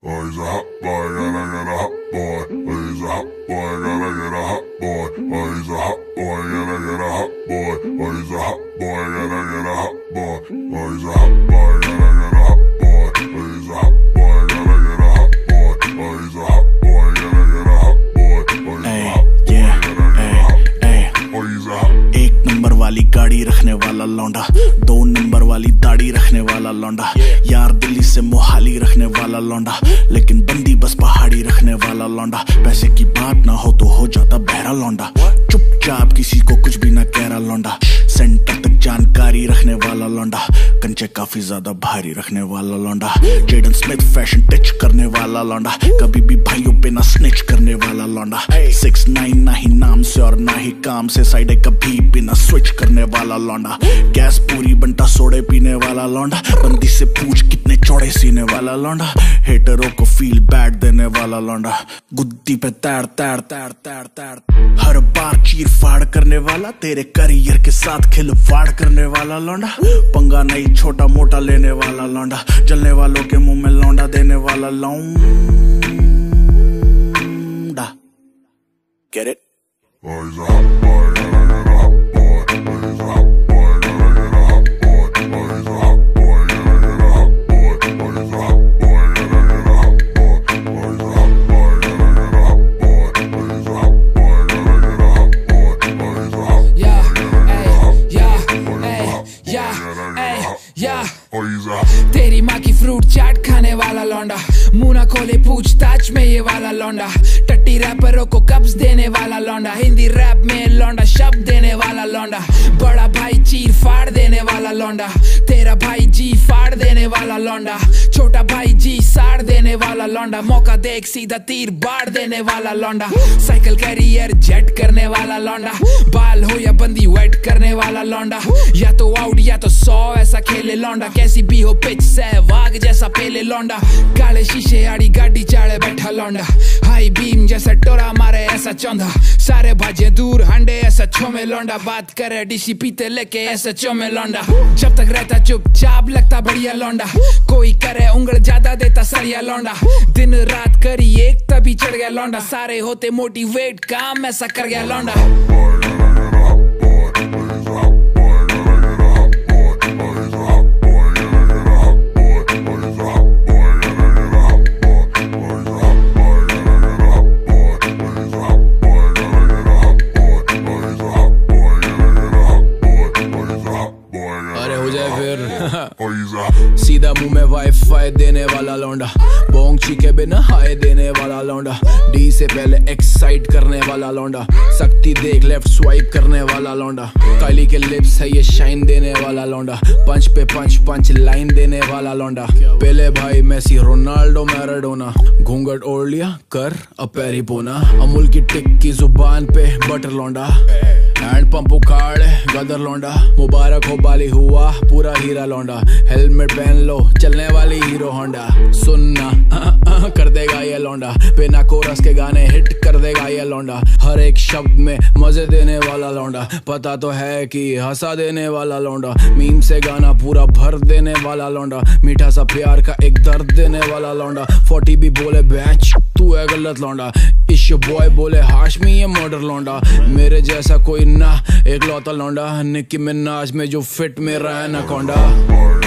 Oh, he's a hot boy, gotta get a hot boy. Oh, he's a hot boy, gotta get a hot boy. Oh, he's a hot boy, gotta get a hot boy. Oh, he's a hot boy, gotta get a hot boy. Oh, he's a hot boy, gotta get a hot boy. Oh, he's a hot boy, gotta get a hot boy. Oh, he's a hot boy, gotta get a hot boy. Oh, he's a hot boy, gotta get a hot boy. Oh, he's a hot. एक number वाली गाड़ी रखने वाला लौंडा, दो number वाली दाढ़ी रखने वाला लौंडा, यार दिल्ली से मोहाली रखने वाला लौंडा, लेकिन बंदी बस पहाड़ी रखने वाला लौंडा। पैसे की बात ना हो तो हो जाता बहरा लौंडा, चुपचाप किसी को कुछ भी ना कह रहा लौंडा। सेंटर तक जानकारी रखने वाला लौंडा, कंचे काफी ज्यादा भारी रखने वाला लौंडा। जेडन स्मिथ फैशन टच करने वाला लौंडा, कभी भी भाइयों पे ना स्निच करने वाला लौंडा। 6ix9ine ना ही नाम से और ना ही काम से, साइड कभी भी ना स्विच करने वाला लौंडा। गैस पूरी बनता सोडे पीने वाला लौंडा, बंदी से पूछ कितने चौड़े सीने वाला लौंडा। हेटरों को फील बैड देने वाला लौंडा, गुद्दी पे तैर तैर तैर तैर तैर, हर बार चीर फाड़ करने वाला, तेरे करियर के साथ खिलवाड़ करने वाला लौंडा। पंगा नहीं छोटा मोटा लेने वाला लौंडा, जलने वालों के मुंह में लौंडा देने वाला लौंडा। Get it? Oh, he's a hot boy, gotta get a hot boy. Oh, he's a hot boy, gotta get a hot boy. Oh, he's a hot boy, gotta get a hot boy. Oh, he's a hot boy, gotta get a hot boy. Oh, he's a hot boy, gotta get a hot boy. Oh, he's a hot boy, gotta get a hot boy. Oh, he's a hot boy, gotta get a hot boy. तेरी माँ की fruit चाट खाने वाला लौंडा, मुंह ना खोले पूछताछ में ये वाला लौंडा। टट्टी रैपरों को कब्ज देने वाला लौंडा, हिंदी रैप में लौंडा शब्द देने वाला लौंडा। बड़ा भाई चीर फाड़ देने वाला लौंडा, तेरा भाई जी फाड़ देने वाला लौंडा। छोटा भाई जी साड़ देने वाला लौंडा, मौका देख सीधा तीर बाढ़ देने वाला लौंडा। साइकिल कैरियर जेट करने वाला लौंडा, बाल हो या बंदी वेट करने वाला लौंडा। या तो आउट या तो 100 ऐसा खेले लौंडा, कैसी भी हो पिच सहवाग जैसा पेले लौंडा। काले शीशे आड़ी गाड़ी चाड़े बैठा लौंडा, हाई बीम जैसा टोरा मारे ऐसा चौंधा। सारे भाजे दूर हंडे ऐसा छोमे लौंडा, बात करे डीसी पीते लेके ऐसा चोमे लौंडा। जब तक रहता चुपचाप लगता बढ़िया लौंडा, कोई करे उंगल ज्यादा देता सरिया लौंडा। दिन रात करी एक तभी चढ़ गया लौंडा, सारे होते मोटिवेट काम ऐसा कर गया लौंडा। अरे हो जाए फिर सीधा मुंह में वाईफाई देने वाला लौंडा, बोंग चीके बिना हाय देने वाला लौंडा। डी से पहले एक्साइट करने वाला लौंडा, सकती देख लेफ्ट स्वाइप करने वाला लौंडा। काली के लिप्स है ये शाइन देने वाला लौंडा, पंच पे पंच लाइन देने वाला लौंडा। पहले भाई मेसी रोनाल्डो मैराडोना, घूंघट ओढ़ लिया कर अब पैरी पोना। अमूल की टिक की जुबान पे बटर लौंडा, हैंड पंप उखाड़े गदर लौंडा। मुबारक हो बाली हुआ पूरा हीरा लौंडा, हेलमेट पहन लो चलने वाली हीरो होंडा। सुनना कर देगा ये लौंडा, बिना कोरस के गाने हिट कर देगा ये लौंडा। हर एक शब्द में मजे देने वाला लौंडा, पता तो है कि हंसा देने वाला लौंडा। मीम से गाना पूरा भर देने वाला लौंडा, मीठा सा प्यार का एक दर्द देने वाला लौंडा। 40 भी बोले बैच तू है गलत लौंडा, इश बॉय बोले हाशमी ये मर्डर लौंडा। मेरे जैसा कोई ना एक लौता लौंडा, निक्की मिनाज में जो फिट में रहा है ना कौंडा।